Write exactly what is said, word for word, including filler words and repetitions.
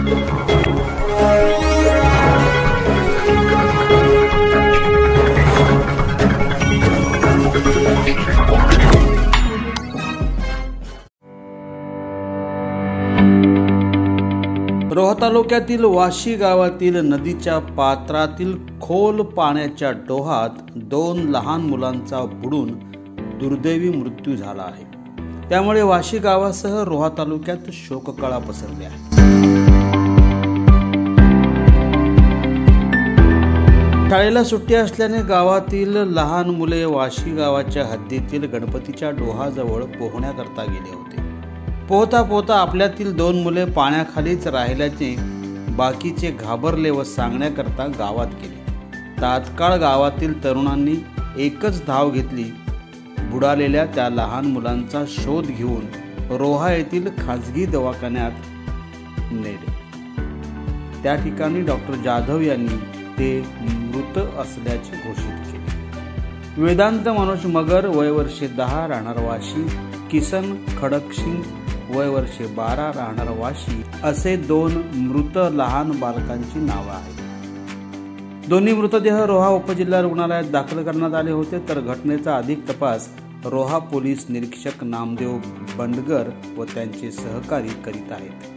रोहा तालुक्यातील वाशी गावातील नदीच्या पात्रातील खोल पाण्याच्या डोहात दोन लहान मुलांचा बुडून दुर्दैवी मृत्यू झाला आहे। त्यामुळे वाशी गावासह रोहा तालुक्यात शोककळा पसरली आहे। शाळेला सुट्टी असल्याने गावातील लहान मुले वाशी गावाच्या हद्दीतील गणपतीच्या डोहाजवळ पोहण्याकरता गेले होते। पोहता पोहता आपल्यातील दोन मुले पाण्याखालीच राहिल्याचे बाकीचे घाबरले व सांगण्याकरता गावात गेले। तात्काळ गावातील तरुणांनी एकच धाव घेतली। बुडालेल्या त्या लहान मुलांचा शोध घेऊन रोहा येथील खाजगी दवाखान्यात नेले। त्या ठिकाणी डॉक्टर जाधव यांनी ते मृत असल्याचे घोषित केले। वेदांत मनोज मगर वय वर्षे दहा राहणार वाशी, किसन खडकसिंग वय वर्षे बारा राहणार वाशी असे दोन मृत लहान बालकांची नावे आहेत। दोन्ही मृतदेह रोहा उपजिल्हा रुग्णालयात दाखल करण्यात आले होते, तर घटनेचा अधिक तपास रोहा पोलीस निरीक्षक नामदेव बंडगर व त्यांचे सहकारी करीत आहेत।